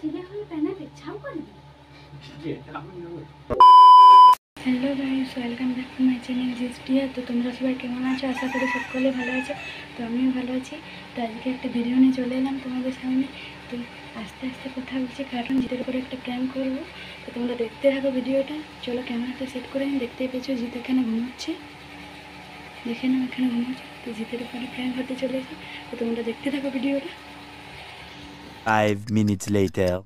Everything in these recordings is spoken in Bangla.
ছেলে হলে প্যানে পেছাও করবি। Hello guys, welcome back to my channel জিস্টিয়া। তো তোমরা সবাই কেমন আছো? আশা করি সকলে ভালো আছো। তো আমিও ভালো আছি। তো আজকে একটা ভিডিও নিয়ে চলে এলাম তোমাদের সামনে। তো আস্তে আস্তে কথা বলছি কারণ জিতের উপরে একটা প্র্যাঙ্ক করবো। তো তোমরা দেখতে থাকো ভিডিওটা। চলো ক্যামেরাটা সেট করে আমি দেখতেই পেয়েছো জিত এখানে ঘুমাচ্ছে। দেখে নাও এখানে ঘুমাচ্ছে। তো জিতের উপরে প্র্যাঙ্ক হতে চলেছে। তো তোমরা দেখতে থাকো ভিডিওটা। 5 minutes later.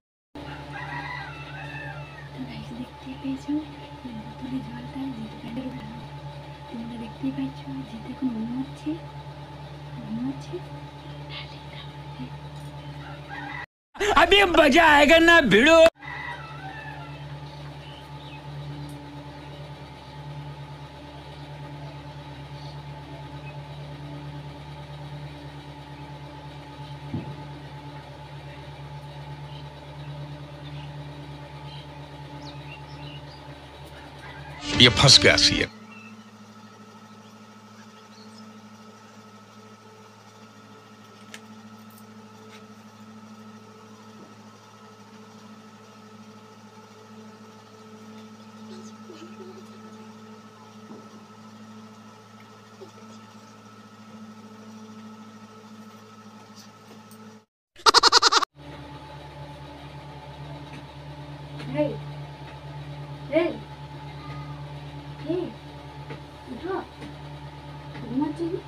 তো গাইস দেখতেই পেয়েছো বোতলে জলটা জিতে প্যান্টের উপরে তোমরা দেখতেই পাচ্ছ জিতে এখন ঘুমাচ্ছে। अभी मजा आएगा ना भिड़ो। ये फंस गया सीएम। Hey, hey, hey, उठो, घुमाচ্ছে কি?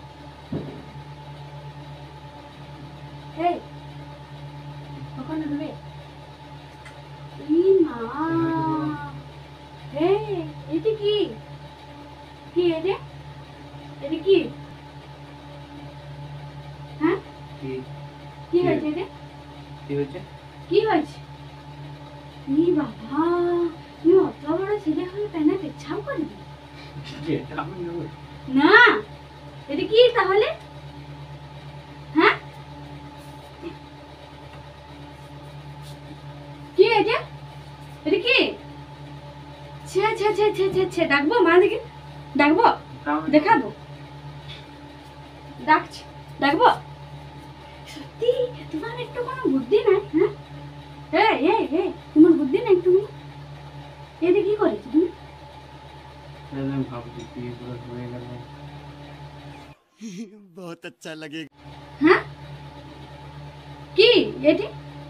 Hey, কখন উঠবে? মা, hey, এটা কি? কি এটা? এটা কি? হ্যাঁ? কি হয়েছে এটা? কি হয়েছে? কি হয়েছে? ই বাবা, তুমি অত বড় ছেলে হয়ে প্যানে পেছাও করবি? না, এটা কি তাহলে? হ্যাঁ, কি এটা? এটা কি? ছে ছে ছে ছে ছে ছে ডাকবো মা দিকে, ডাকবো, দেখাবো, ডাকবো। সত্যি তোমার একটু কোনো বুদ্ধি নাই? হ্যাঁ, এই এই এই তোমার বুদ্ধি নাই একটু? এটা কি করেছো তুমি? बहुत अच्छा लगेगा। হ্যাঁ, কি এটি?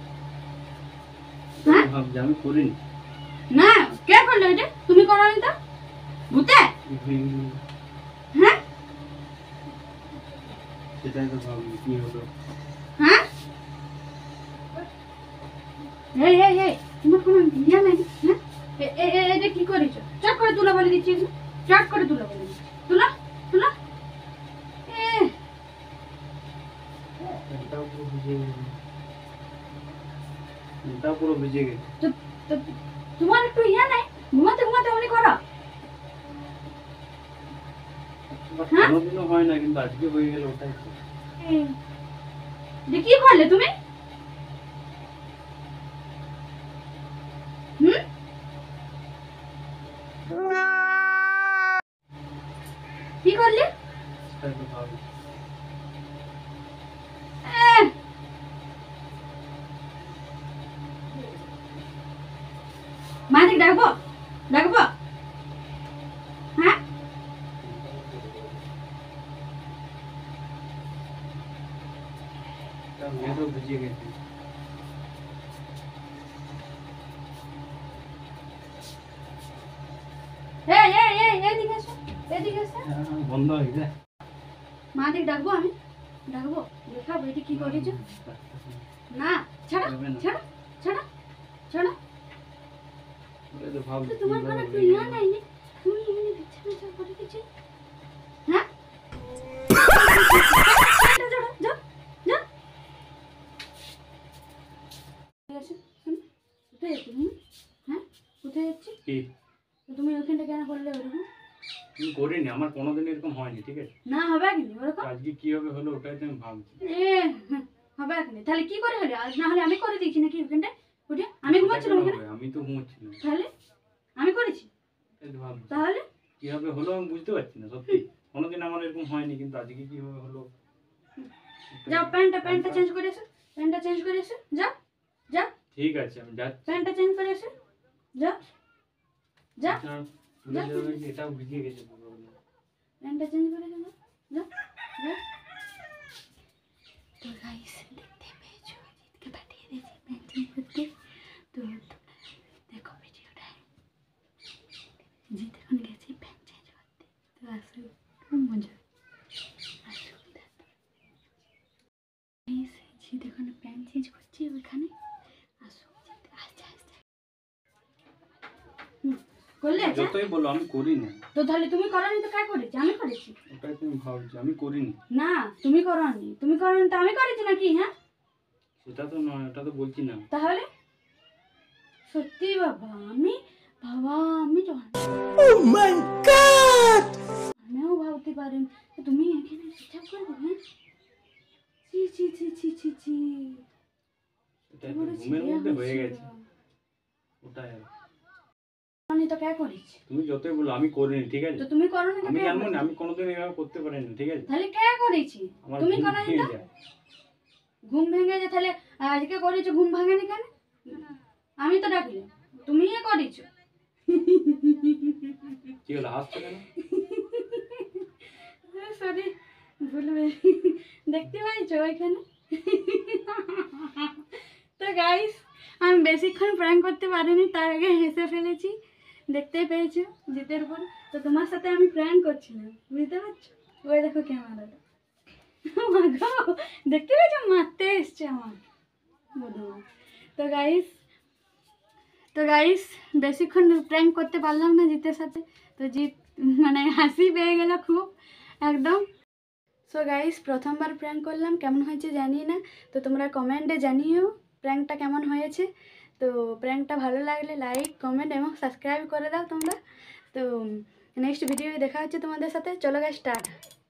হ্যাঁ, আমি করিনি। না, কে করলো এটা? তুমি করোনি তো? ভূতে? হ্যাঁ, সেটাই তো ভাবি কি হলো। হ্যাঁ, এই এই এই তোমার কোনো ইয়া নাই? হ্যাঁ, এটা কি করেছো? চট করে তুলা বলে দিচ্ছি, চট করে তুলা বলে দিচ্ছি, তুলা তুলা। এটাও পুরো ভিজে গেছে। তো তোমার একটু ইয়া নাই? ঘুমাতে ঘুমাতে অনেক করো। কোনোদিনও হয় না কিন্তু আজকে হয়ে গেল ওটাই তো। কি করলে তুমি? কি করলে? সেটাই তো ভাবি। মানিক ডাকবো, ডাকবো? হ্যাঁ, মেয়েরও ভিজে গেছে। এই এই এই এদিকে এসো, এদিকে এসো। বন্ধ হয়ে যায়। মানিক ডাকবো? আমি ডাকবো, দেখাবো এটা কি করেছো? না, ছাড়ো ছাড়ো ছাড়ো ছাড়ো। তোমার কোনো একটু ইয়া নাই? তুমি এখানে বিছা বিছা করে দিচ্ছি। হ্যাঁ, যাও যাও যাও। কোথায় যাচ্ছি তুমি? হ্যাঁ, কোথায় যাচ্ছি? তুমি ওখানটা কেন করলে ওরকম? আমি করিনি, আমার কোনোদিন এরকম হয়নি, ঠিক আছে? না, হবে কি ওরকম? আজকে কি হবে হলো ওটাই তো আমি ভাবছি। হবে কি? তাহলে কি করে হলো? আজ না হলে আমি করে দিয়েছি নাকি ওখানটা? ওটা আমি ঘুমাচ্ছিলাম ওখানে। আমি তো ঘুমাচ্ছিলাম। তাহলে আমি করেছি? তাহলে কিভাবে হলো আমি বুঝতে পারছি না সত্যি। কোনোদিন আমার এরকম হয়নি কিন্তু আজকে কিভাবে হলো। যাও প্যান্টটা চেঞ্জ করে এসো, প্যান্টটা চেঞ্জ করে এসো, যাও যাও। ঠিক আছে আমি যাচ্ছি। প্যান্টটা চেঞ্জ করে এসে যা যা এটাও ভিজে গেছে পুরো। প্যান্টটা চেঞ্জ করে এসে যা যা। তো গাইস দেখতে পেয়েছো জিতকে পাঠিয়ে দিয়েছি প্যান্ট চেঞ্জ করতে। তো দেখো ভিডিওটা, জিত এখন গেছে প্যান্ট চেঞ্জ করতে। তো আসো খুব মজা, আসো দেখো গাইস জিত এখন প্যান্ট চেঞ্জ করছে ওইখানে। আসো জিত আস্তে আস্তে করলে আচ্ছা। যতই বলো আমি করি না। তো তাহলে তুমি করনি তো কাজ করেছি? আমি করেছি। ওটাই তুমি ভাবছো আমি করিনি। না তুমি করনি, তুমি করনি তো আমি করেছি নাকি? হ্যাঁ সেটা তো নয়, ওটা তো বলছি না। তাহলে সত্যি বাবা আমি আমিও ভাবতে পারেন তুমি এখানে ঠিকঠাক করবো। হ্যাঁ ছি ছি ছি ছি ছি ছি এটা তো ঘুমের মধ্যে হয়ে গেছে ওটাই। আমি তো কে করেছি? তুমি যতই বলো আমি করিনি, ঠিক আছে? তো তুমি করো না আমি জানবো না, আমি কোনোদিন এভাবে করতে পারিনি, ঠিক আছে? তাহলে কে করেছি? আমার তুমি ঘুম করো ভেঙে না? যায়। ঘুম ভেঙে যায় তাহলে আজকে করেছো, ঘুম ভাঙেনি কেন? আমি তো ডাকলাম, তুমিই করেছো। কি হলো হাসছো কেন? সরি ভুলবে, দেখতে পাইছো ওইখানে। তো গাইস আমি বেশিক্ষণ প্র্যাঙ্ক করতে পারিনি, তার আগে হেসে ফেলেছি, দেখতেই পেয়েছো জিতের উপর। তো তোমার সাথে আমি প্র্যাঙ্ক করছিলাম, বুঝতে পারছো? ওই দেখো ক্যামেরাটা, দেখতে পেয়েছো মারতে এসছে আমার বধূ। তো গাইস বেশিক্ষণ প্র্যাঙ্ক করতে পারলাম না জিতের সাথে। তো জিত মানে হাসি পেয়ে গেল খুব একদম। সো গাইস প্রথমবার প্র্যাঙ্ক করলাম, কেমন হয়েছে জানি না। তো তোমরা কমেন্টে জানিও প্র্যাঙ্কটা কেমন হয়েছে। তো প্র্যাঙ্কটা ভালো লাগলে লাইক কমেন্ট এবং সাবস্ক্রাইব করে দাও তোমরা। তো নেক্সট ভিডিও দেখা হচ্ছে তোমাদের সাথে। চলো গাইস স্টার্ট।